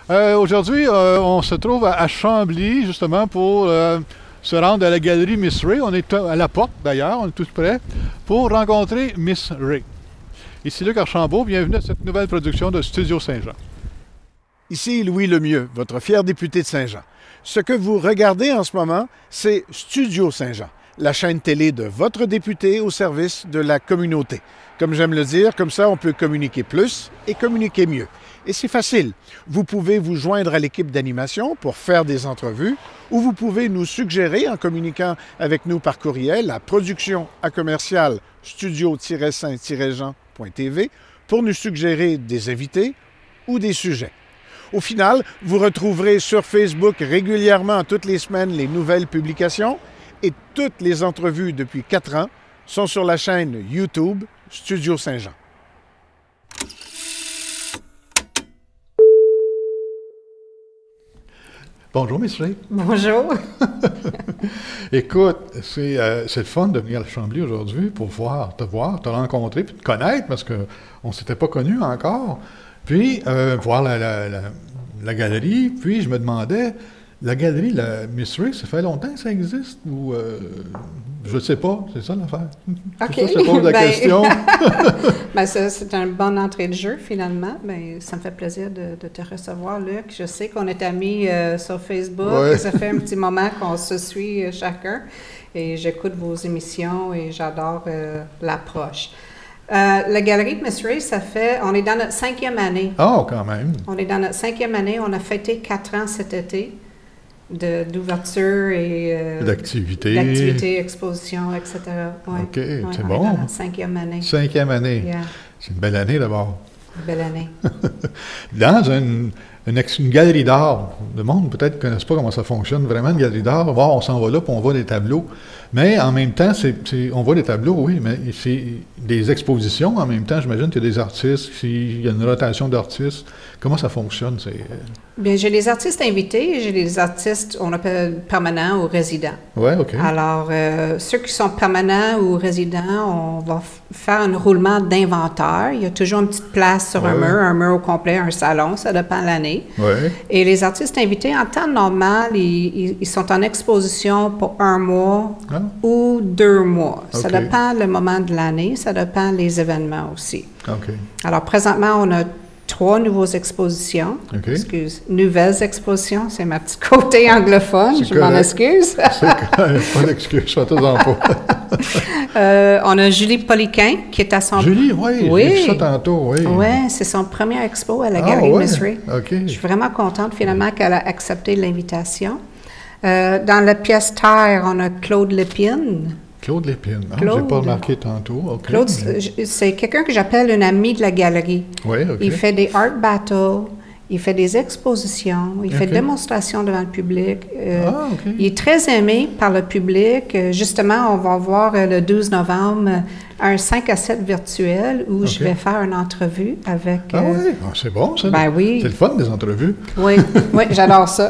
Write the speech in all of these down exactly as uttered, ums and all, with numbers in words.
Euh, Aujourd'hui, euh, on se trouve à, à Chambly, justement, pour euh, se rendre à la galerie Miss Ray. On est à la porte, d'ailleurs, on est tous prêts, pour rencontrer Miss Ray. Ici Luc Archambault, bienvenue à cette nouvelle production de Studio Saint-Jean. Ici Louis Lemieux, votre fier député de Saint-Jean. Ce que vous regardez en ce moment, c'est Studio Saint-Jean, la chaîne télé de votre député au service de la communauté. Comme j'aime le dire, comme ça on peut communiquer plus et communiquer mieux. Et c'est facile. Vous pouvez vous joindre à l'équipe d'animation pour faire des entrevues ou vous pouvez nous suggérer en communiquant avec nous par courriel à production à commercial studio tiret saint tiret jean point t v pour nous suggérer des invités ou des sujets. Au final, vous retrouverez sur Facebook régulièrement toutes les semaines les nouvelles publications et toutes les entrevues depuis quatre ans sont sur la chaîne YouTube Studio Saint-Jean. Bonjour, Miss Ray. Bonjour. Écoute, c'est euh, le fun de venir à Chambly aujourd'hui pour voir, te voir, te rencontrer, puis te connaître, parce qu'on ne s'était pas connus encore. Puis, euh, voir la, la, la, la galerie, puis je me demandais, la galerie, la Miss Ray, ça fait longtemps que ça existe, ou euh, je ne sais pas, c'est ça l'affaire. OK. C'est ça, je te pose la ben, question. ben, c'est une bonne entrée de jeu, finalement. Ben, ça me fait plaisir de, de te recevoir, Luc. Je sais qu'on est amis euh, sur Facebook, ouais. et ça fait un petit moment qu'on se suit euh, chacun, et j'écoute vos émissions, et j'adore euh, l'approche. Euh, la galerie de Miss Ray, ça fait, on est dans notre cinquième année. Oh, quand même. On est dans notre cinquième année. On a fêté quatre ans cet été d'ouverture et euh, d'activité, d'activité, exposition, et cetera. Ouais. OK, ouais, c'est on bon. est dans notre cinquième année. Cinquième année. Yeah. C'est une belle année d'abord. Une belle année. Dans une, une, une galerie d'art, le monde peut-être ne connaisse pas comment ça fonctionne vraiment, une galerie d'art. Bon, on s'en va là, puis on voit des tableaux. Mais en même temps, c'est, c'est, on voit des tableaux, oui, mais c'est des expositions. En même temps, j'imagine qu'il y a des artistes, il y a une rotation d'artistes. Comment ça fonctionne? C'est... Bien, j'ai les artistes invités et j'ai les artistes, on appelle permanents ou résidents. Oui, OK. Alors, euh, ceux qui sont permanents ou résidents, on va f- faire un roulement d'inventaire. Il y a toujours une petite place sur ouais. un mur, un mur au complet, un salon, ça dépend de l'année. Ouais. Et les artistes invités, en temps normal, ils, ils, ils sont en exposition pour un mois ah. ou deux mois. Okay. Ça dépend le moment de l'année, ça dépend des événements aussi. OK. Alors, présentement, on a trois nouvelles expositions. Okay. Excuse. Nouvelles expositions, c'est ma petite côté anglophone, je m'en excuse. C'est correct, pas d'excuse, fais-toi-en pas. euh, on a Julie Poliquin qui est à son... Julie, oui, oui. j'ai vu ça tantôt, oui. Oui, c'est son premier expo à la ah, Galerie ouais? Miss Ray. Okay. Je suis vraiment contente finalement qu'elle a accepté l'invitation. Euh, dans la pièce Terre, on a Claude Lépine. Claude Lépine. Ah, je n'ai pas remarqué tantôt. Okay. Claude, c'est quelqu'un que j'appelle un ami de la galerie. Oui, OK. Il fait des art battles, il fait des expositions, il okay. fait des démonstrations devant le public. Euh, ah, OK. Il est très aimé par le public. Justement, on va voir le douze novembre un cinq à sept virtuel où okay. je vais faire une entrevue avec... Ah euh, oui, ah, c'est bon ça. Ben oui. C'est le fun des entrevues. Oui, oui, j'adore ça.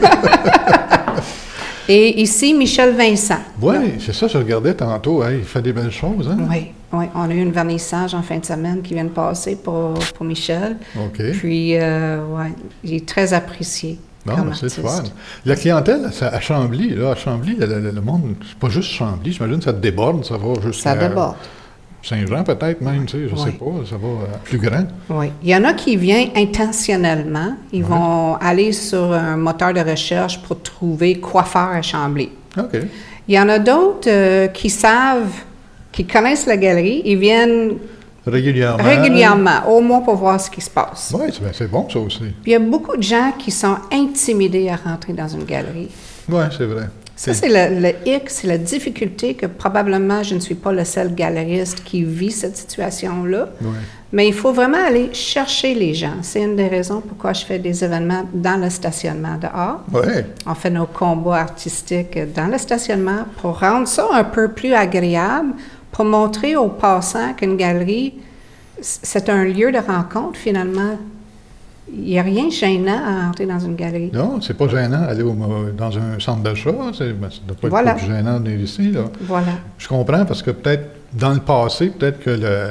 Et ici, Michel Vincent. Oui, c'est ça, je regardais tantôt. Hein, il fait des belles choses. Hein? Oui, oui. On a eu une vernissage en fin de semaine qui vient de passer pour, pour Michel. OK. Puis, euh, ouais, il est très apprécié. Non, mais c'est le fun. La clientèle, à Chambly, là, à Chambly, le, le, le monde, c'est pas juste Chambly, j'imagine que ça déborde, ça va jusqu'à... Ça déborde. Saint-Jean peut-être même, tu sais, je ne oui. sais pas, ça va euh, plus grand. Oui. Il y en a qui viennent intentionnellement. Ils oui. vont aller sur un moteur de recherche pour trouver quoi faire à Chambly. OK. Il y en a d'autres euh, qui savent, qui connaissent la galerie, ils viennent régulièrement, régulièrement au moins pour voir ce qui se passe. Oui, c'est bon ça aussi. Puis il y a beaucoup de gens qui sont intimidés à rentrer dans une galerie. Oui, c'est vrai. Ça, c'est le, le hic, c'est la difficulté que probablement je ne suis pas le seul galeriste qui vit cette situation-là. Oui. Mais il faut vraiment aller chercher les gens. C'est une des raisons pourquoi je fais des événements dans le stationnement dehors. Oui. On fait nos combats artistiques dans le stationnement pour rendre ça un peu plus agréable, pour montrer aux passants qu'une galerie, c'est un lieu de rencontre finalement. Il n'y a rien de gênant à entrer dans une galerie. Non, c'est pas gênant aller au, dans un centre d'achat. C'est, ben, ça ne doit pas être voilà. plus gênant de venir ici. Là. Voilà. Je comprends parce que peut-être dans le passé, peut-être que le,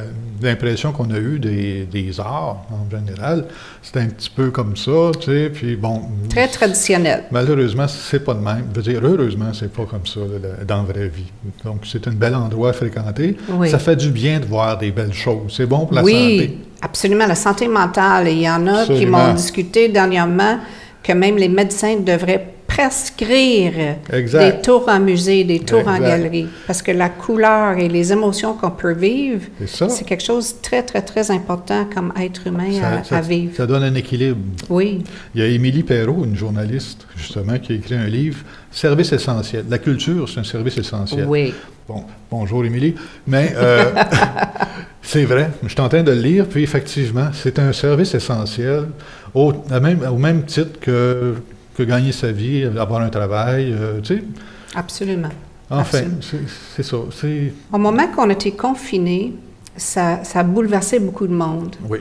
l'impression qu'on a eue des, des arts, en général, c'est un petit peu comme ça, tu sais, puis bon... Très traditionnel. Malheureusement, c'est pas de même. Je veux dire, heureusement, c'est pas comme ça là, dans la vraie vie. Donc, c'est un bel endroit à fréquenter. Oui. Ça fait du bien de voir des belles choses. C'est bon pour la oui, santé. Oui, absolument. La santé mentale. Il y en a absolument. Qui m'ont discuté dernièrement que même les médecins devraient prescrire exact. Des tours en musée, des tours exact. En galerie. Parce que la couleur et les émotions qu'on peut vivre, c'est quelque chose de très, très, très important comme être humain ça, à, ça, à vivre. Ça donne un équilibre. Oui. Il y a Émilie Perrault, une journaliste, justement, qui a écrit un livre, « Service essentiel ». La culture, c'est un service essentiel. Oui. Bon, bonjour Émilie. Mais euh, c'est vrai, je suis en train de le lire, puis effectivement, c'est un service essentiel au, à même, au même titre que... que gagner sa vie, avoir un travail, euh, tu sais. Absolument. Enfin, c'est ça. Au moment qu'on était confinés, ça, ça a bouleversé beaucoup de monde. Oui.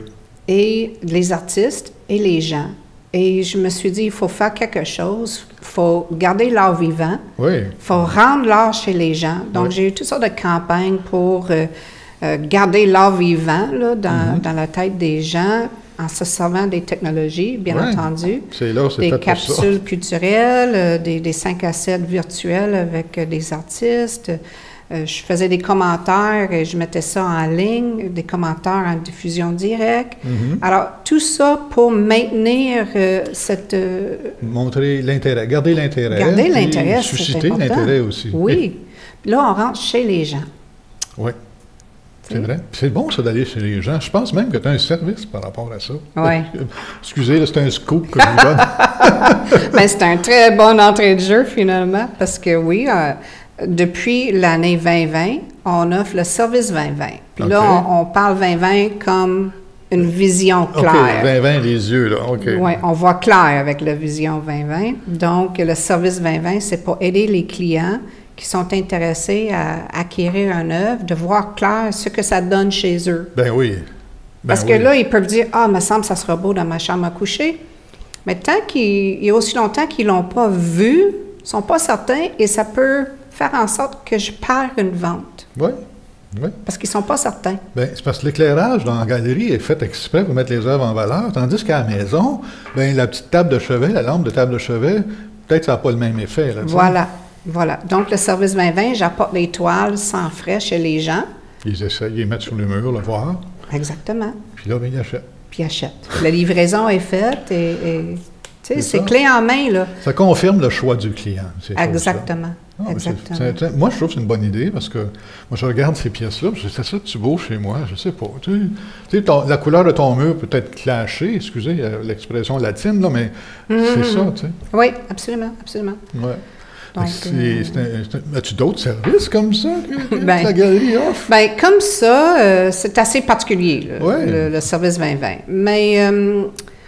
Et les artistes et les gens. Et je me suis dit, il faut faire quelque chose, il faut garder l'art vivant, oui. il faut rendre l'art chez les gens. Donc, oui. j'ai eu toutes sortes de campagnes pour euh, euh, garder l'art vivant là, dans, mm-hmm. dans la tête des gens, en se servant des technologies, bien ouais, entendu. C'est là, c'est des fait capsules culturelles, euh, des, des cinq à sept virtuels avec euh, des artistes. Euh, je faisais des commentaires et je mettais ça en ligne, des commentaires en diffusion directe. Mm-hmm. Alors, tout ça pour maintenir euh, cette... Euh, Montrer l'intérêt, garder l'intérêt. Garder l'intérêt, c'est susciter l'intérêt aussi. Oui. Là, on rentre chez les gens. Oui. C'est vrai. C'est bon, ça, d'aller chez les gens. Je pense même que tu as un service par rapport à ça. Oui. Excusez, là, c'est un scoop que je vous donne. Bien, c'est un très bon entrée de jeu, finalement, parce que oui, euh, depuis l'année vingt vingt, on offre le service vingt vingt. Puis okay. là, on, on parle vingt vingt comme une vision claire. OK, vingt vingt, les yeux, là. OK. Oui, on voit clair avec la vision vingt vingt. Donc, le service vingt vingt, c'est pour aider les clients qui sont intéressés à acquérir une œuvre, de voir clair ce que ça donne chez eux. Ben oui. Ben Parce que oui. là, ils peuvent dire « Ah, il me semble que ça sera beau dans ma chambre à coucher. » Mais tant qu'il y a aussi longtemps qu'ils ne l'ont pas vu, ils ne sont pas certains et ça peut faire en sorte que je perds une vente. Oui. Oui. Parce qu'ils ne sont pas certains. Bien, c'est parce que l'éclairage dans la galerie est fait exprès pour mettre les œuvres en valeur, tandis qu'à la maison, bien, la petite table de chevet, la lampe de table de chevet, peut-être que ça n'a pas le même effet. Là, voilà. Voilà. Donc, le service vingt vingt, j'apporte les toiles sans frais chez les gens. Ils essayent, ils les mettent sur le mur, le voir. Exactement. Puis là, bien, ils achètent. Puis ils achètent. La livraison est faite et, et tu sais, c'est, c'est clé en main, là. Ça confirme le choix du client. Exactement. Ah, Exactement. C'est, c'est, moi, je trouve que c'est une bonne idée parce que moi, je regarde ces pièces-là, je dis, c'est ça, tu beau chez moi, je sais pas. Tu sais, tu sais ton, la couleur de ton mur peut être clashée, excusez euh, l'expression latine, là, mais mm-hmm. c'est ça, tu sais. Oui, absolument, absolument. Oui. Donc, c'est, euh, c'est un, c'est un, as-tu d'autres services comme ça que, que ben, la galerie offre? Bien, comme ça, euh, c'est assez particulier, là, ouais. le, le service vingt vingt. Mais, euh,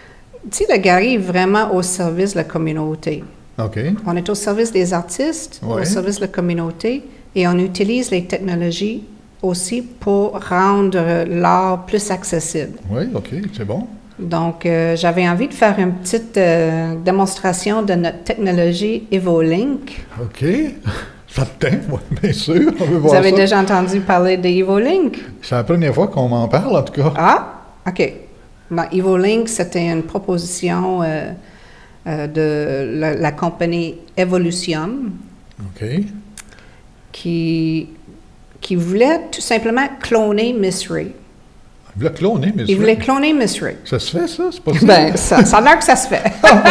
tu sais, la galerie est vraiment au service de la communauté. OK. On est au service des artistes, ouais. au service de la communauté, et on utilise les technologies aussi pour rendre l'art plus accessible. Oui, OK, c'est bon. Donc, euh, j'avais envie de faire une petite euh, démonstration de notre technologie EvoLink. OK. Ça te tente, oui, bien sûr. On veut voir Vous avez ça. déjà entendu parler de EvoLink? C'est la première fois qu'on m'en parle, en tout cas. Ah, OK. Ben, EvoLink, c'était une proposition euh, euh, de la, la compagnie Evolution. OK. Qui, qui voulait tout simplement cloner Miss Ray. Il voulait cloner Miss Ray? Il voulait cloner Miss Ray. Ça se fait, ça? C'est possible? Bien, ça, ça a l'air que ça se fait.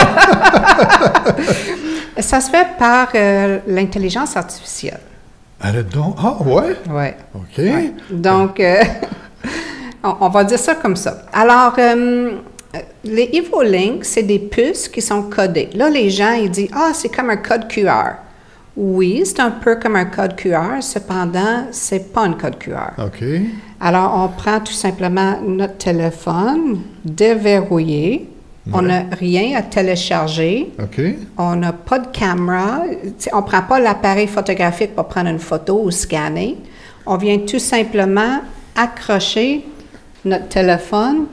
Ça se fait par euh, l'intelligence artificielle. Arrête donc. Ah, ouais? Oui. OK. Ouais. Donc, euh, on, on va dire ça comme ça. Alors, euh, les EvoLink, c'est des puces qui sont codées. Là, les gens, ils disent, ah, c'est comme un code Q R. Oui, c'est un peu comme un code Q R, cependant, c'est pas un code Q R. OK. Alors, on prend tout simplement notre téléphone, déverrouillé. Ouais. On n'a rien à télécharger. OK. On n'a pas de caméra. On ne prend pas l'appareil photographique pour prendre une photo ou scanner. On vient tout simplement accrocher notre téléphone.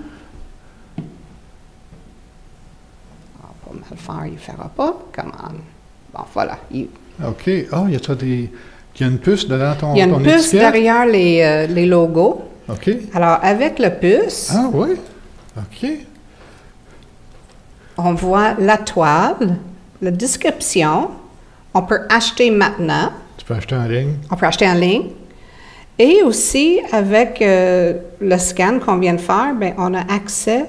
On va pas mal faire, il ne fera pas. Come on. Bon, voilà. Il... OK. Ah, oh, y a-t-il des... Il y a une puce derrière ton Il y a une ton puce étiquette? derrière les, euh, les logos. OK. Alors, avec le puce, Ah oui? OK. on voit la toile, la description. On peut acheter maintenant. Tu peux acheter en ligne. On peut acheter en ligne. Et aussi, avec euh, le scan qu'on vient de faire, bien, on a accès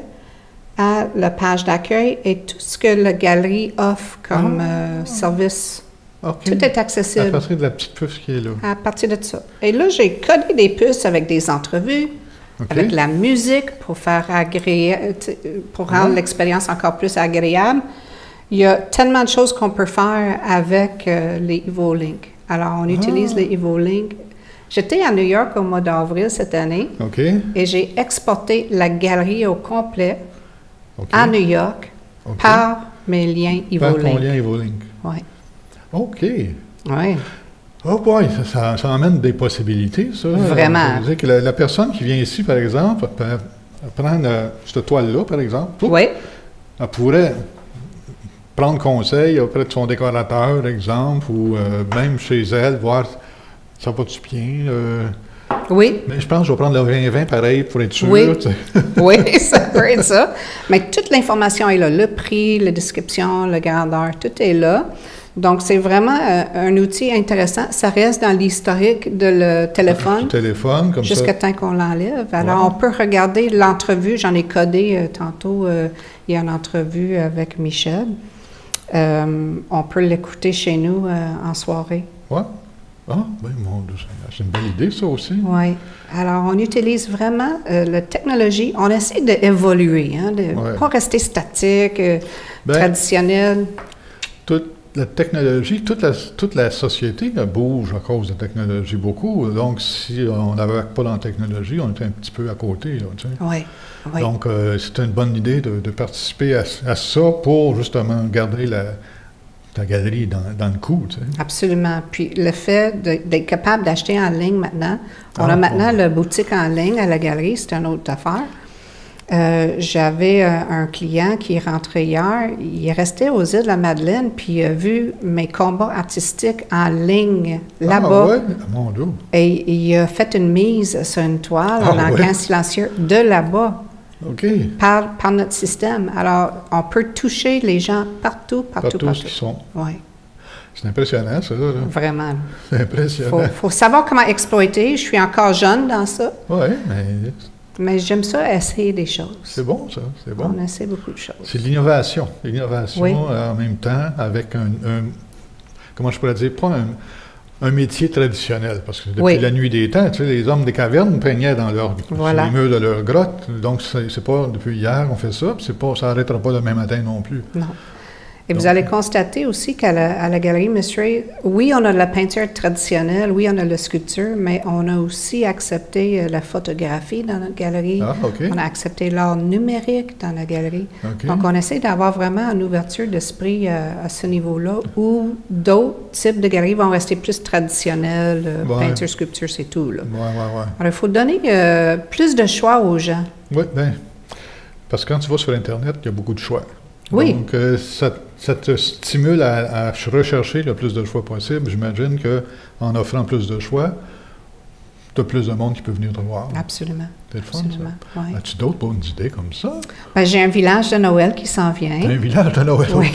à la page d'accueil et tout ce que la galerie offre comme Ah. euh, service. OK. Tout est À accessible partir de la petite puce qui est là. à partir de ça. Et là, j'ai codé des puces avec des entrevues, OK. avec la musique pour faire agréable, pour rendre Ouais. l'expérience encore plus agréable. Il y a tellement de choses qu'on peut faire avec euh, les EvoLink. Alors, on utilise Ah. les EvoLink. J'étais à New York au mois d'avril cette année OK. et j'ai exporté la galerie au complet OK. à New York OK. par mes liens Par ton EvoLink. lien EvoLink. Oui, OK. oui. Oh boy, ça, ça, ça emmène des possibilités, ça. Vraiment. Euh, je veux dire que la, la personne qui vient ici, par exemple, peut prendre euh, cette toile-là, par exemple, oups, Oui, elle pourrait prendre conseil auprès de son décorateur, exemple, ou euh, même chez elle, voir ça va-tu bien. euh, oui. mais je pense que je vais prendre le vingt vingt pareil pour être sûr. Oui. tu sais. Oui, ça peut être ça. Mais toute l'information est là. Le prix, la description, le grandeur, tout est là. Donc, c'est vraiment euh, un outil intéressant. Ça reste dans l'historique de le téléphone Le téléphone, comme jusqu'à ça. temps qu'on l'enlève. Alors, Ouais. on peut regarder l'entrevue. J'en ai codé euh, tantôt. euh, il y a une entrevue avec Michel. Euh, on peut l'écouter chez nous euh, en soirée. Ouais. Ah, ben mon Dieu, c'est- c'est une belle idée, ça aussi. Oui. Alors, on utilise vraiment euh, la technologie. On essaie d'évoluer, hein, de ne Ouais. pas rester statique, euh, Ben, traditionnel. Toute la technologie, toute la, toute la société euh, bouge à cause de la technologie beaucoup. Donc, si on n'avait pas dans la technologie, on était un petit peu à côté. Là, tu sais. Oui, oui. Donc, euh, c'est une bonne idée de, de participer à, à ça pour justement garder la, ta galerie dans, dans le coup. Tu sais. Absolument. Puis le fait de- d'être capable d'acheter en ligne maintenant, on Ah, a maintenant bon. la boutique en ligne à la galerie, c'est une autre affaire. Euh, J'avais euh, un client qui est rentré hier, il est resté aux îles de la Madeleine, puis il a vu mes combats artistiques en ligne là-bas. Ah, ouais? Ah, mon Dieu. Et il a fait une mise sur une toile Ah, en ouais? encans silencieux de là-bas, OK. par, par notre système. Alors, on peut toucher les gens partout, partout, Partout partout. ce qu'ils sont. Oui, C'est impressionnant, ça. Là. vraiment. C'est Il impressionnant. faut, faut savoir comment exploiter. Je suis encore jeune dans ça, Oui, mais mais j'aime ça, essayer des choses. c'est bon, ça. C'est bon. On essaie beaucoup de choses. C'est de l'innovation. L'innovation Oui. euh, en même temps avec un, un- comment je pourrais dire, pas un, un métier traditionnel. Parce que depuis Oui. la nuit des temps, tu sais, les hommes des cavernes peignaient dans leur, Voilà. sur les murs de leur grotte. Donc, c'est c'est pas depuis hier qu'on fait ça, puis c'est pas, ça n'arrêtera pas demain matin non plus. Non. Et vous Donc- allez constater aussi qu'à la, à la galerie Mystery, oui, on a la peinture traditionnelle, oui, on a la sculpture, mais on a aussi accepté euh, la photographie dans notre galerie. Ah, OK. On a accepté l'art numérique dans la galerie. OK. Donc, on essaie d'avoir vraiment une ouverture d'esprit euh, à ce niveau-là, où d'autres types de galeries vont rester plus traditionnelles, euh, Ouais. peinture, sculpture, c'est tout, là. Ouais, ouais, ouais. Alors, il faut donner euh, plus de choix aux gens. Oui, bien. Parce que quand tu vas sur Internet, il y a beaucoup de choix. Oui. Donc, euh, ça, ça te stimule à, à rechercher le plus de choix possible. J'imagine qu'en offrant plus de choix, tu as plus de monde qui peut venir te voir. Absolument. C'est le fun, Absolument. ça. Oui. As-tu d'autres bonnes idées comme ça? Ben, j'ai un village de Noël qui s'en vient. Un village de Noël, Oui.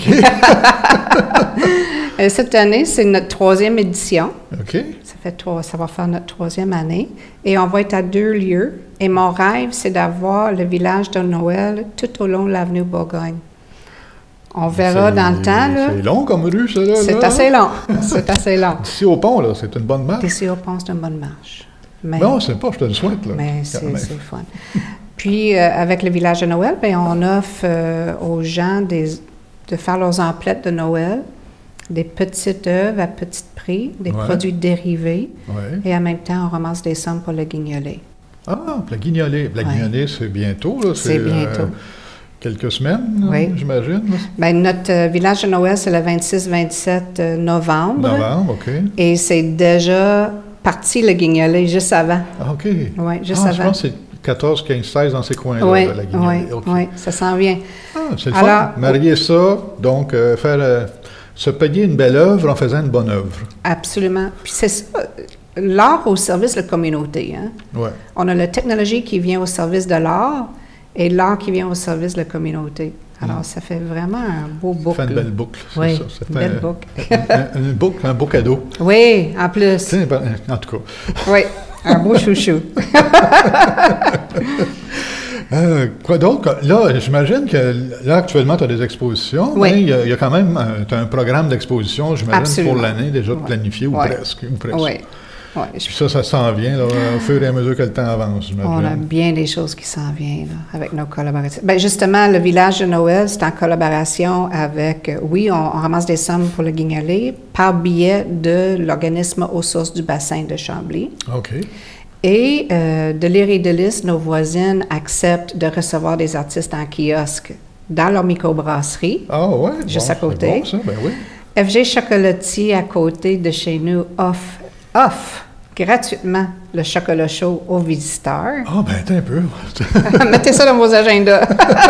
Euh, Cette année, c'est notre troisième édition. OK. OK. Ça fait trois, ça va faire notre troisième année. Et on va être à deux lieux. Et mon rêve, c'est d'avoir le village de Noël tout au long de l'avenue Bourgogne. On verra C'est- dans le temps, là. C'est long comme rue, ça, là. C'est là. assez long. C'est assez long. D'ici au pont, là, c'est une bonne marche. D'ici au pont, c'est une bonne marche. Mais, Non, c'est pas, je te le souhaite, là. mais Quand c'est même. c'est fun. Puis, euh, avec le village de Noël, bien, on offre euh, aux gens des, de faire leurs emplettes de Noël, des petites œuvres à petit prix, des Ouais. produits dérivés, Ouais. et en même temps, on ramasse des sommes pour le guignoler. Ah, la guignolée. La Ouais. guignolée, c'est bientôt, là. C'est bientôt. euh, quelques semaines, là, Oui. j'imagine. là. Bien, notre euh, village de Noël, c'est le vingt-six vingt-sept euh, novembre. Novembre, OK. Et c'est déjà parti le guignolet juste avant. Ah, OK. Oui, juste ah, je avant. pense que c'est quatorze, quinze, seize dans ces coins-là, Oui, là, la guignolée. oui, OK. oui, ça s'en vient. Ah, c'est le Alors- fun. Marier ça, donc euh, faire euh, se payer une belle œuvre en faisant une bonne œuvre. Absolument. Puis c'est ça. l'art au service de la communauté. Hein? Ouais. On a la technologie qui vient au service de l'art et l'art qui vient au service de la communauté. Alors, mm. ça fait vraiment un beau boucle. Ça fait une belle boucle, c'est oui, ça. Ça une fait belle un, boucle. un, un, boucle. Un beau cadeau. Oui, en plus. T'sais, en tout cas. Oui, un beau chouchou. Euh, quoi d'autre? Là, j'imagine que là, actuellement, tu as des expositions, oui. mais il y, a, il y a quand même un, un programme d'exposition, j'imagine, Absolument. pour l'année déjà oui. planifié, ou oui. presque. Ou presque. Oui. Oui. Puis ça, ça s'en vient là, au fur et à mesure que le temps avance, j'imagine. On a bien des choses qui s'en viennent là, avec nos collaborateurs. Bien, justement, le village de Noël, c'est en collaboration avec, oui, on, on ramasse des sommes pour le Guignolé par biais de l'organisme aux sources du bassin de Chambly. OK. Et euh, de l'Ire et de Lys, nos voisines acceptent de recevoir des artistes en kiosque dans leur microbrasserie. Ah ouais? Juste bon, à côté. Bon, ça, ben oui. F G Chocolatier, à côté de chez nous, offre, offre gratuitement le chocolat chaud aux visiteurs. Ah, ben attends un peu. Mettez ça dans vos agendas.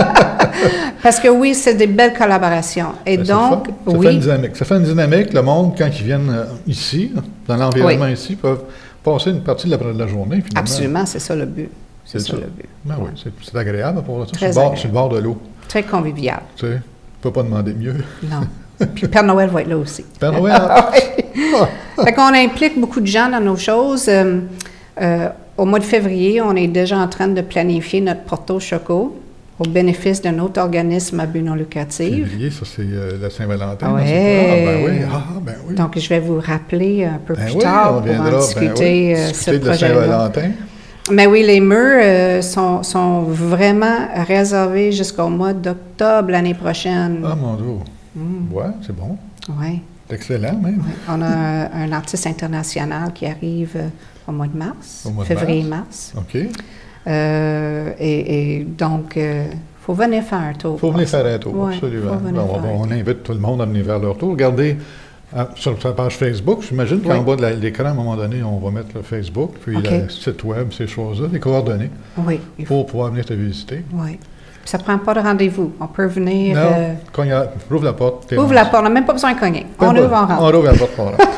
Parce que oui, c'est des belles collaborations. Et ben, donc, ça fait, oui. Ça fait une dynamique. Ça fait une dynamique. Le monde, quand ils viennent euh, ici, dans l'environnement oui. ici, peuvent passer une partie de la, de la journée, finalement. Absolument, c'est ça le but. C'est, c'est ça, ça le but. Ben oui, c'est, c'est agréable pour ça. Très Sur le, bord, agréable. sur le bord de l'eau. Très convivial. Tu sais, tu peux pas demander mieux. Non. Puis Père Noël va être là aussi. Père Noël. Fait qu'on implique beaucoup de gens dans nos choses. Euh, euh, au mois de février, on est déjà en train de planifier notre Porto Choco au bénéfice d'un autre organisme à but non lucratif. Février, ça c'est euh, la Saint-Valentin. Ouais. Ah, ben oui. Ah, ben oui. Donc, je vais vous rappeler un peu ben plus oui, tard on viendra, pour en discuter, ben oui, euh, discuter ce de la projet-là. Saint-Valentin. Mais oui, les murs euh, sont, sont vraiment réservés jusqu'au mois d'octobre l'année prochaine. Ah, mon Dieu. Mm. Ouais, c'est bon. Oui. C'est excellent, même. Ouais. On a un, un artiste international qui arrive euh, au mois de mars, Au mois de février-mars. OK. Euh, et, et donc, il euh, faut venir faire un tour. Il faut venir faire un tour, ouais, absolument. Faut venir on, faire on, un on invite tout le monde à venir faire leur tour. Regardez ah, sur sa page Facebook, j'imagine qu'en oui. bas de la, l'écran, à un moment donné, on va mettre le Facebook, puis okay. le site web, ces choses-là, les coordonnées, oui, pour pouvoir venir te visiter. Oui. Ça ne prend pas de rendez-vous. On peut venir... Non, euh, cogne à, ouvre la porte. Ouvre la porte, on n'a même pas besoin de cogner. Pas on pas, ouvre, on rentre. On ouvre la porte, on rentre.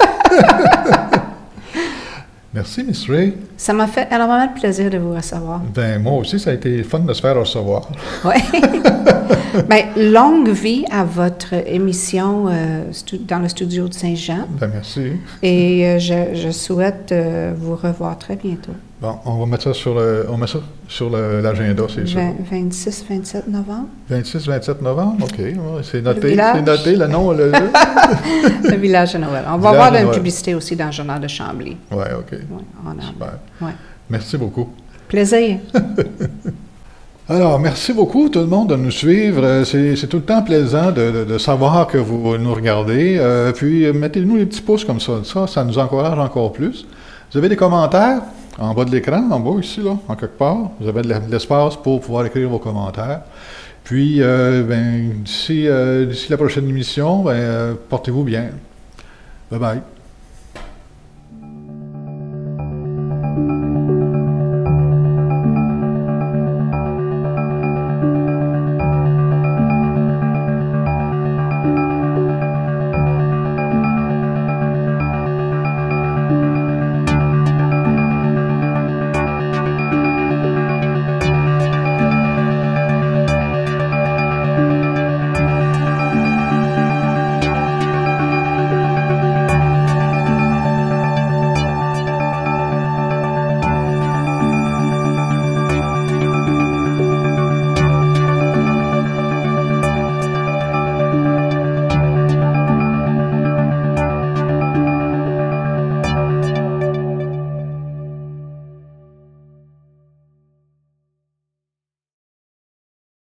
Merci, Miss Ray. Ça m'a fait énormément de plaisir de vous recevoir. Ben, moi aussi, ça a été fun de se faire recevoir. Oui. Bien, longue vie à votre émission euh, stu- dans le studio de Saint-Jean. Ben, merci. Et euh, je, je souhaite euh, vous revoir très bientôt. Bon, on va mettre ça sur, le, on met ça sur le, l'agenda, c'est sûr. vingt-six vingt-sept novembre. vingt-six vingt-sept novembre, OK. Ouais, c'est noté, village. c'est noté, le nom, le... Le village de Noël. On va Village avoir une Noël. publicité aussi dans le journal de Chambly. Oui, OK. Oui, on a. Super. Ouais. Merci beaucoup. Plaisir. Alors, merci beaucoup tout le monde de nous suivre. Euh, C'est, c'est tout le temps plaisant de, de, de savoir que vous nous regardez. Euh, puis, euh, mettez-nous les petits pouces comme ça. Ça, ça nous encourage encore plus. Vous avez des commentaires en bas de l'écran, en bas ici, là, en quelque part. Vous avez de l'espace pour pouvoir écrire vos commentaires. Puis, euh, ben, d'ici, euh, d'ici la prochaine émission, ben, euh, portez-vous bien. Bye bye.